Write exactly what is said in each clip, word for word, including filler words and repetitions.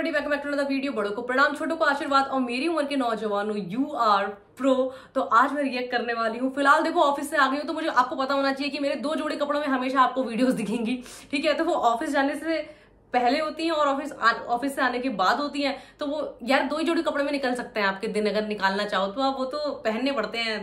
Everybody, welcome back to another video. बड़ों को प्रणाम, छोटों को आशीर्वाद और मेरी उम्र के नौजवानों यू आर प्रो। तो आज मैं रिएक्ट करने वाली हूँ। फिलहाल देखो ऑफिस से आ गई हूँ, तो मुझे आपको पता होना चाहिए कि मेरे दो जोड़े कपड़ों में हमेशा आपको वीडियोस दिखेंगी, ठीक है। तो वो ऑफिस जाने से पहले होती हैं और ऑफिस ऑफिस से आने के बाद होती हैं। तो वो यार दो ही जोड़ी कपड़े में निकल सकते हैं आपके दिन, अगर निकालना चाहो तो आप वो तो पहनने पड़ते हैं,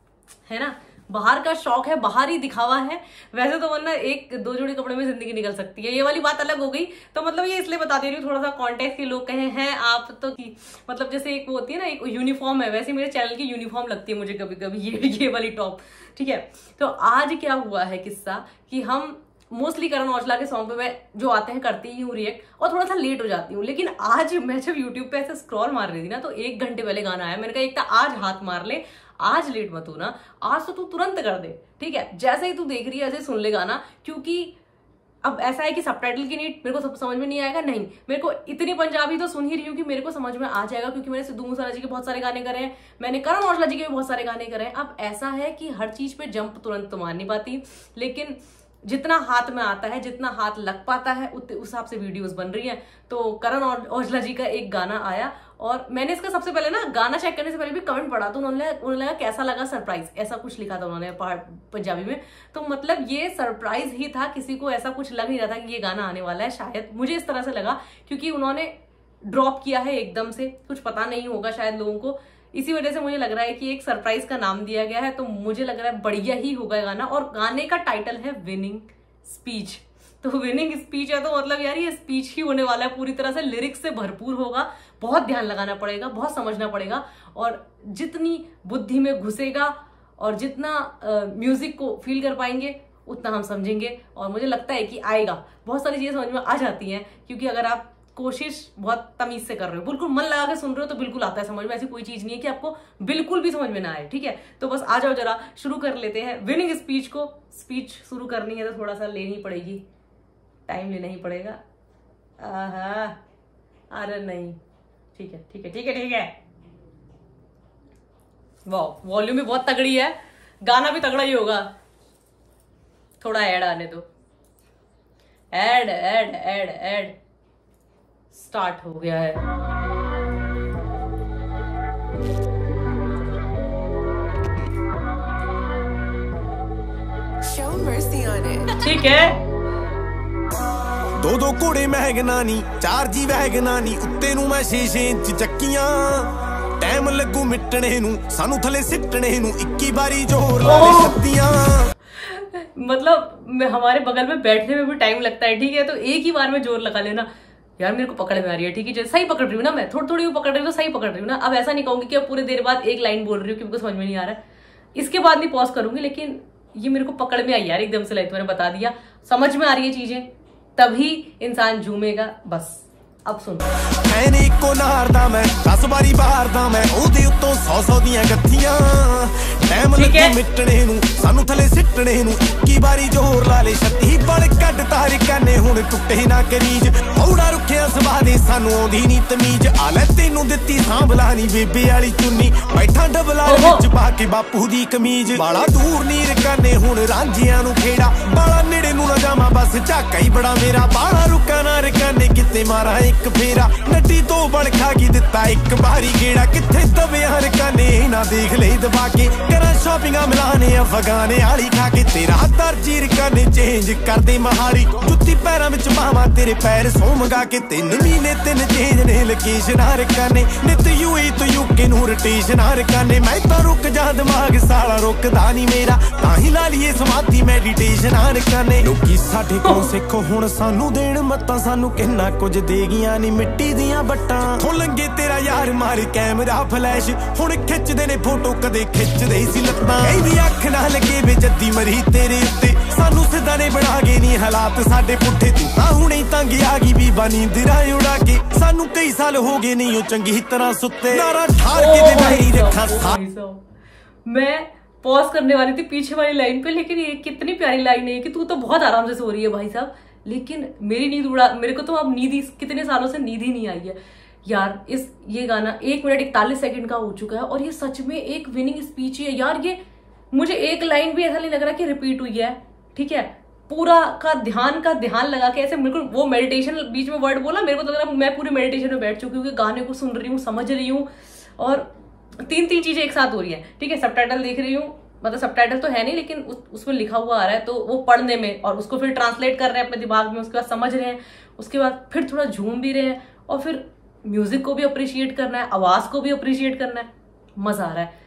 है ना। बाहर का शौक है, बाहर ही दिखावा है, वैसे तो वरना एक दो जोड़ी कपड़े में जिंदगी निकल सकती है। ये वाली बात अलग हो गई। तो मतलब ये इसलिए बता दे रही हूँ, थोड़ा सा कॉन्टेक्स्ट के लोग कहे हैं आप तो कि मतलब जैसे एक वो होती है ना, एक यूनिफॉर्म है, वैसे मेरे चैनल की यूनिफॉर्म लगती है मुझे कभी कभी ये ये वाली टॉप, ठीक है। तो आज क्या हुआ है किस्सा कि हम मोस्टली करण औजला के सॉन्ग पे मैं जो आते हैं करती ही हूँ रिएक्ट, और थोड़ा सा लेट हो जाती हूँ। लेकिन आज मैं जब यूट्यूब पे ऐसे स्क्रॉल मार रही थी ना, तो एक घंटे पहले गाना आया। मैंने कहा एक तो आज हाथ मार ले, आज लेट मत हो ना, आज तो तू तुरंत कर दे, ठीक है। जैसे ही तू देख रही है ऐसे सुन ले गाना, क्योंकि अब ऐसा है कि सबटाइटल की नीड मेरे को सब समझ में नहीं आएगा, नहीं मेरे को इतनी पंजाबी तो सुन ही रही हूँ कि मेरे को समझ में आ जाएगा, क्योंकि मैंने सिद्धू मूसेवाला जी के बहुत सारे गाने करे हैं, मैंने करण औजला जी के भी बहुत सारे गाने करे हैं। अब ऐसा है कि हर चीज पे जंप तुरंत तो मार नहीं पाती, लेकिन जितना हाथ में आता है, जितना हाथ लग पाता है, उस हिसाब से वीडियोस बन रही हैं। तो करण औजला जी का एक गाना आया और मैंने इसका सबसे पहले ना गाना चेक करने से पहले भी कमेंट पढ़ा, तो उन्होंने उन्होंने लगा कैसा लगा सरप्राइज, ऐसा कुछ लिखा था उन्होंने पंजाबी में। तो मतलब ये सरप्राइज ही था, किसी को ऐसा कुछ लग नहीं रहा था कि ये गाना आने वाला है, शायद मुझे इस तरह से लगा, क्योंकि उन्होंने ड्रॉप किया है एकदम से, कुछ पता नहीं होगा शायद लोगों को, इसी वजह से मुझे लग रहा है कि एक सरप्राइज का नाम दिया गया है। तो मुझे लग रहा है बढ़िया ही होगा गाना, और गाने का टाइटल है विनिंग स्पीच। तो विनिंग स्पीच है तो मतलब यार ये स्पीच ही होने वाला है, पूरी तरह से लिरिक्स से भरपूर होगा, बहुत ध्यान लगाना पड़ेगा, बहुत समझना पड़ेगा, और जितनी बुद्धि में घुसेगा और जितना म्यूजिक को फील कर पाएंगे उतना हम समझेंगे। और मुझे लगता है कि आएगा, बहुत सारी चीजें समझ में आ जाती हैं, क्योंकि अगर आप कोशिश बहुत तमीज से कर रहे हो, बिल्कुल मन लगा के सुन रहे हो, तो बिल्कुल आता है समझ में। ऐसी कोई चीज नहीं है कि आपको बिल्कुल भी समझ में ना आए, ठीक है। तो बस आ जाओ, जरा शुरू कर लेते हैं विनिंग स्पीच को। स्पीच शुरू करनी है तो थोड़ा सा लेनी पड़ेगी, टाइम लेना ही पड़ेगा। आहा, अरे नहीं, ठीक है ठीक है ठीक है ठीक है। वाह, वॉल्यूम भी बहुत तगड़ी है, गाना भी तगड़ा ही होगा। थोड़ा ऐड आने दो, ad ad ad ad start हो गया है। ठीक है। दो दो घोड़े महगनानी, चार जी वैगनानी, उत्ते नू मैं छे छे इंच चक्कियां, टाइम लगू मिटने नू सानू थले सिटने नू, इक्की बारी जोर लावे छत्तियां। मतलब हमारे बगल में बैठने में भी टाइम लगता है, ठीक है। तो एक ही बार में जोर लगा लेना। यार मेरे को पकड़ में आ रही है, ठीक है, सही पकड़ रही हूँ ना मैं, थोड़ी थोड़ी पकड़ रही हूँ तो सही पकड़ रही हूँ ना। अब ऐसा नहीं कहूंगी कि अब पूरे देर बाद एक लाइन बोल रही हूँ क्योंकि समझ में नहीं आ रहा है, इसके बाद नहीं पॉज करूंगी। लेकिन ये मेरे को पकड़ में आई यार एकदम से, लाइक मैंने बता दिया, समझ में आ रही है चीजें, तभी इंसान झूमेगा। बस अब सुन। मैंने इको नारदा मैं दस बारी बारदा मैं, ओदे उत्तों सौ सौ दियां गत्थियां, टाइम लगे मिटने नू सानू थले सिटने नू, इक्की बारी जोर ला ले छत्ती बड़ कट तार कने, हुण टुटे ना करीज, औड़ा रुखिया सवादे सानू आउंदी नी तमीज, आ ले तेनू दित्ती सांभलानी बेबे वाली चुन्नी, बैठा डबला विच पा के बापू दी कमीज, बाला दूर नीर कने हुण रांझियां नू खेड़ा, बाला नेड़े नू ना जावां बस झाका ही बड़ा मेरा, बाला रुका ना रकाने किते मारा एक फेरा, नटी तो बड़ खा की दिता एक बारी गेड़ा, किथे दबे हर काने ना देख ले दबा के, करा शॉपिंगा मिलाने अफगाने आली खा के, तेरा दर्जीर काने चेंज कर दे महारी, जुत्ती पैरां विच पावां तेरे पैर सौ मंगा के, तीन महीने तीन चेंज ने लोकेशन हर काने, नित यूए तो यूके नू रोटेशन हर काने, मैं तो रुक जा दिमाग साला रुकदा नहीं मेरा, ताही ला लीए समाधि मेडिटेशन हर काने, लोकी साडे कोल सिखो हुण सानू देण मत्तां, सानू किन्ना कुछ देगियां नी मिट्टी दियां बट्टां, थों लंगे तेरा यार मार कैमरा फ्लैश, हुण खिचदे ने फोटो कदे खिचदे सी लत्तां, कहदी अख ना लगे वे जद्दी मरी तेरे उत्ते, सानू सिद्धा ने बना के नी हालात साडे पुट्ठे, तू तां हुणे तंग आ गई बीबा नींदरा उड़ा के, सानू कई साल हो गए नहीं ओ चंगी तरह सुत्ते, नारा ठार के ते नहीं रखा सा। मैं पॉज करने वाली थी पीछे वाली लाइन पे, लेकिन ये कितनी प्यारी लाइन है कि तू तो बहुत आराम से सो रही है भाई साहब, लेकिन मेरी नींद उड़ा, मेरे को तो अब नींद ही कितने सालों से नींद ही नहीं आई है यार। इस ये गाना एक मिनट इकतालीस सेकंड का हो चुका है, और ये सच में एक विनिंग स्पीच है यार। ये मुझे एक लाइन भी ऐसा नहीं लग रहा कि रिपीट हुई है, ठीक है। पूरा का ध्यान का ध्यान लगा के ऐसे बिल्कुल, वो मेडिटेशन बीच में वर्ड बोला, मेरे को तो लग रहा मैं पूरे मेडिटेशन में बैठ चुकी हूँ, गाने को सुन रही हूँ, समझ रही हूँ, और तीन तीन चीजें एक साथ हो रही है। ठीक है, सबटाइटल देख रही हूँ, मतलब सबटाइटल तो है नहीं लेकिन उस, उसमें लिखा हुआ आ रहा है, तो वो पढ़ने में, और उसको फिर ट्रांसलेट कर रहे हैं अपने दिमाग में, उसके बाद समझ रहे हैं, उसके बाद फिर थोड़ा झूम भी रहे हैं, और फिर म्यूजिक को भी अप्रिशिएट करना है, आवाज को भी अप्रिशिएट करना है। मजा आ रहा है,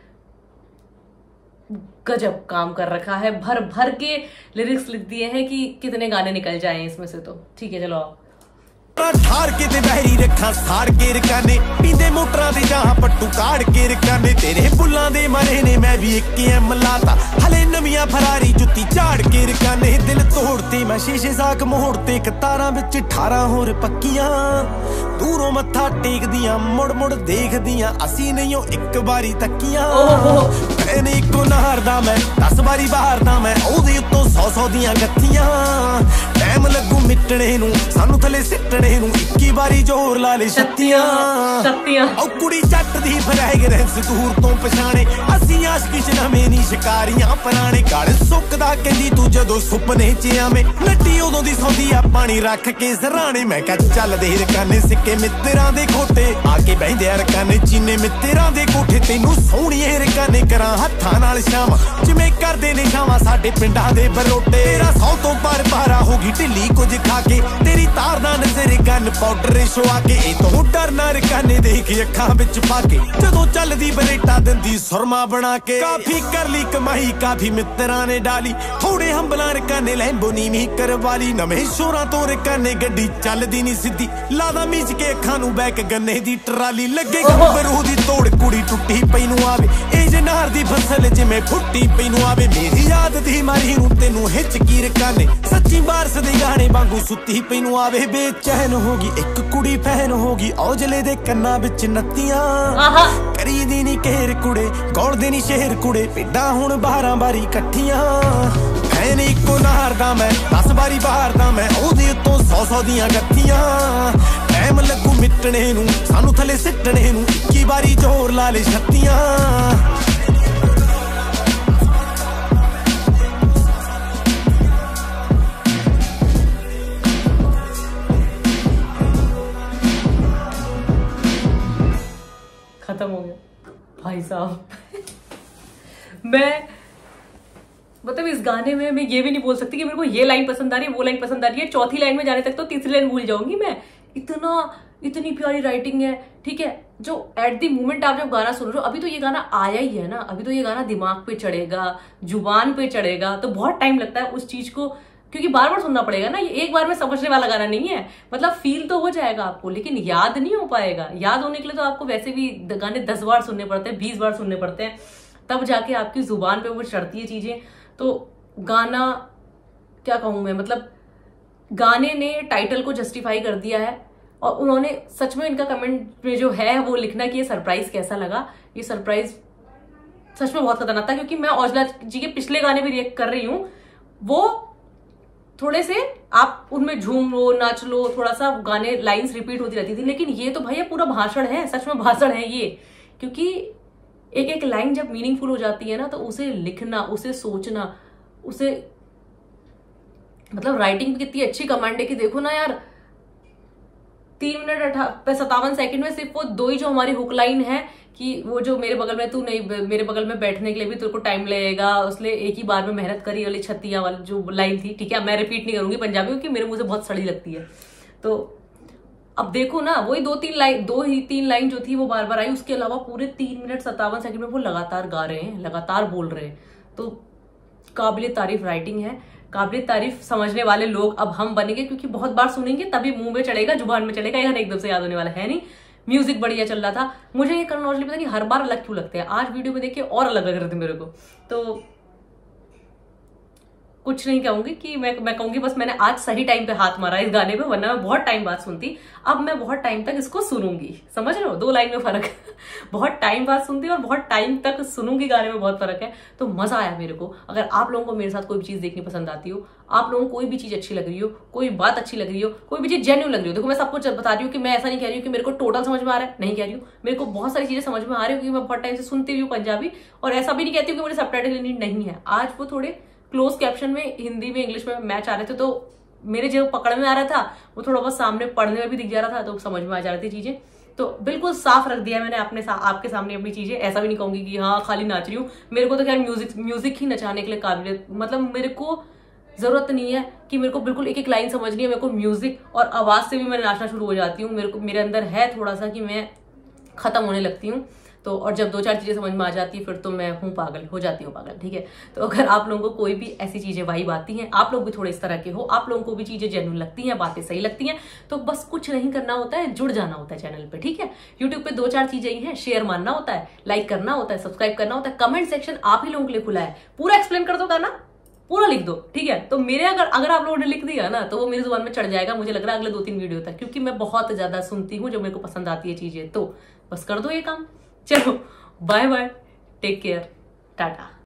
गजब काम कर रखा है, भर भर के लिरिक्स लिख दिए हैं कि कितने गाने निकल जाएं इसमें से। तो ठीक है, चलो आओ। ठार के ते बहरी रखा साड़ के रकाने, पींदे मोटरां ते जहां पट्टू काड़ के रकाने, तेरे बुल्लां दे मरे ने मैं भी एक एम लाता, हले नवियां फरारी जुत्ती झाड़ के रकाने, दिल तोड़ते मैं शीशे साक मोड़ते, कतारां विच अठारह होर पक्कियां, दूरों मत्था टेकदियां, मुड़ मुड़ देखदियां, असी नहीं एक बारी तक्कियां, मैंने इको नहारदा मैं दस बारी बाहरदा मैं, ओदे उत्तों सौ सौ दियां गत्थियां, टाइम लगू मिटने नूं सानू थले सिटने नूं, इक्की बारी जोर ला ले छत्तियां छत्तियां, ओ कुड़ी जट दी फ्रैगरेंस दूर तो पछाणे, असी आशिकी च नवें नी शिकारियां पुराणे, गल सुकदा कहंदी तू जदों सुपने च आवें, नट्टी उदों दी सौंदी आ पानी रख के सराणे, मैं कह चल दे रकाने सिक्के मित्तरां दे खोटे, आके बहिंदे रकाने चीने मित्तरां दे कोठे, तैनू सोहणीए रकाने करां हत्थां नाल शावां, जिवें करदे ने शावां साडे पिंडां दे बरोटे, तेरा सौ तो पर पारा होगी ढिल्ली कुछ खा के, तेरी तार दा नज़र गन पाउडर छुआ के, ए तो डरना रकाने देख अखां विच पा के, जदों चलदी बरेटा दिंदी सुरमा बना के, काफी कर ली कमाई काफी मित्तरां ने डाली, थोड़े हंबलां रकाने लैंबो नीवीं करवाली, नवें शोरां तो रकाने गड्डी चलदी नी सिद्धी, लादा मीच के अखां नूं बैक गन्ने दी ट्राली, लगे गंबरू दी तोड़ कुड़ी टुट्टी पई नूं आवे, ए जनार दी फसल जिवें फुट्टी पई नूं आवे, मेरी याद दी मारी नूं तैनूं हिचकी रकाने, सच्ची बारस दे गाने वांगू सुत्ती पई नूं आवे, बेचैन होगी एक कुड़ी फैन होगी, औजले दे कन्ना विच नत्तियां, करी दी नी केर कुड़े गौलदे नी शेर कुड़े, पिड्डां हुण बारां बारी कट्ठियां, भैन इको नहारदा मैं दस बारी बाहरदा मैं, ओदे उत्तों सौ सौ दियां गत्थियां, टाइम लगू मिटने नूं सानू थले सिटने नूं, इक्की बारी जोर ला ले छत्तियां। खत्म हो गया भाई साहब। मैं मतलब इस गाने में मैं ये भी नहीं बोल सकती कि मेरे को ये लाइन पसंद आ रही है, वो लाइन पसंद आ रही है, चौथी लाइन में जाने तक तो तीसरी लाइन भूल जाऊंगी मैं, इतना इतनी प्यारी राइटिंग है। ठीक है, जो एट द मोमेंट आप जब गाना सुन रहे हो, अभी तो ये गाना आया ही है ना, अभी तो ये गाना दिमाग पे चढ़ेगा, जुबान पे चढ़ेगा, तो बहुत टाइम लगता है उस चीज को, क्योंकि बार बार सुनना पड़ेगा ना, ये एक बार में समझने वाला गाना नहीं है। मतलब फील तो हो जाएगा आपको, लेकिन याद नहीं हो पाएगा। याद होने के लिए तो आपको वैसे भी गाने दस बार सुनने पड़ते हैं, बीस बार सुनने पड़ते हैं, तब जाके आपकी जुबान पे वो चढ़ती है चीजें। तो गाना क्या कहूं मैं, मतलब गाने ने टाइटल को जस्टिफाई कर दिया है, और उन्होंने सच में, इनका कमेंट में जो है वो लिखना कि ये सरप्राइज कैसा लगा। ये सरप्राइज सच में बहुत खतरनाक था, क्योंकि मैं औजला जी के पिछले गाने भी रिएक्ट कर रही हूँ, वो थोड़े से आप उनमें झूम लो, नाच लो, थोड़ा सा गाने लाइंस रिपीट होती रहती थी, लेकिन ये तो भैया पूरा भाषण है, सच में भाषण है ये। क्योंकि एक एक लाइन जब मीनिंगफुल हो जाती है ना, तो उसे लिखना, उसे सोचना, उसे मतलब राइटिंग कितनी अच्छी कमांड है कि देखो ना यार, तीन मिनट सत्तावन सेकंड में सिर्फ वो दो ही जो हमारी हुक लाइन है कि वो जो मेरे बगल में तू नहीं, मेरे बगल में बैठने के लिए भी तेरे को टाइम लगेगा, उसने एक ही बार में मेहनत करी वाली छत्तियां वाली जो लाइन थी। ठीक है, मैं रिपीट नहीं करूंगी पंजाबी, क्योंकि मेरे मुंह से बहुत सड़ी लगती है। तो अब देखो ना, वही दो तीन लाइन, दो ही तीन लाइन जो थी वो बार बार आई, उसके अलावा पूरे तीन मिनट सत्तावन सेकंड में वो लगातार गा रहे हैं, लगातार बोल रहे हैं। तो काबिले तारीफ राइटिंग है, काबिले तारीफ समझने वाले लोग अब हम बनेंगे, क्योंकि बहुत बार सुनेंगे तभी मुंह में चढ़ेगा, जुबान में चढ़ेगा, यह एकदम से याद होने वाला है नहीं। म्यूजिक बढ़िया चल रहा था। मुझे ये करण औजले पता नहीं हर बार अलग क्यों लगते हैं, आज वीडियो में देखिए और अलग लग रहे थे मेरे को। तो कुछ नहीं कहूंगी कि मैं मैं कहूंगी बस मैंने आज सही टाइम पे हाथ मारा इस गाने पे, वरना मैं बहुत टाइम बाद सुनती। अब मैं बहुत टाइम तक इसको सुनूंगी, समझ रहे हो, दो लाइन में फर्क है। बहुत टाइम बाद सुनती और बहुत टाइम तक सुनूंगी, गाने में बहुत फर्क है। तो मजा आया मेरे को। अगर आप लोगों को मेरे साथ कोई भी चीज देखनी पसंद आती हो, आप लोगों को कोई भी चीज अच्छी लग रही हो, कोई बात अच्छी लग रही हो, कोई भी चीज जेन्युइन लग रही हो, देखो मैं सबको बता रही हूँ कि मैं ऐसा नहीं कह रही हूँ कि मेरे को टोटल समझ में आ रहा है, नहीं कह रही हूँ, मेरे को बहुत सारी चीजें समझ में आ रही है, क्योंकि मैं बहुत टाइम से सुनती हुई हूँ पंजाबी, और ऐसा भी नहीं कहती हूँ कि मुझे सबटाइटल नहीं है। आज वो थोड़े क्लोज कैप्शन में हिंदी में इंग्लिश में मैच आ रहे थे, तो मेरे जो पकड़ में आ रहा था वो थोड़ा बहुत सामने पढ़ने में भी दिख जा रहा था, तो समझ में आ जा रही थी चीजें। तो बिल्कुल साफ रख दिया मैंने अपने सा, आपके सामने अपनी चीजें। ऐसा भी नहीं कहूंगी कि हाँ खाली नाच रही हूँ, मेरे को तो खैर म्यूजिक म्यूजिक ही नचाने के लिए काबिलियत, मतलब मेरे को जरूरत नहीं है कि मेरे को बिल्कुल एक एक लाइन समझनी है। मेरे को म्यूजिक और आवाज से भी मैं नाचना शुरू हो जाती हूँ। मेरे को मेरे अंदर है थोड़ा सा कि मैं खत्म होने लगती हूँ। तो और जब दो चार चीजें समझ में आ जाती है फिर तो मैं हूँ पागल, हो जाती हूँ पागल, ठीक है। तो अगर आप लोगों को कोई भी ऐसी चीजें वाइब आती हैं, आप लोग भी थोड़े इस तरह के हो, आप लोगों को भी चीजें जेन्युइन लगती हैं, बातें सही लगती हैं, तो बस कुछ नहीं करना होता है, जुड़ जाना होता है चैनल पे, ठीक है। यूट्यूब पे दो चार चीजें ही हैं, शेयर मारना होता है, लाइक करना होता है, सब्सक्राइब करना होता है, कमेंट सेक्शन आप ही लोगों के लिए खुला है। पूरा एक्सप्लेन कर दो गाना, पूरा लिख दो, ठीक है। तो मेरे अगर अगर आप लोगों ने लिख दिया ना तो वो मेरी जुबान में चढ़ जाएगा, मुझे लग रहा है अगले दो तीन वीडियो तक, क्योंकि मैं बहुत ज्यादा सुनती हूँ जो मेरे को पसंद आती है चीजें। तो बस कर दो ये काम। चलो bye bye, take care, Tata.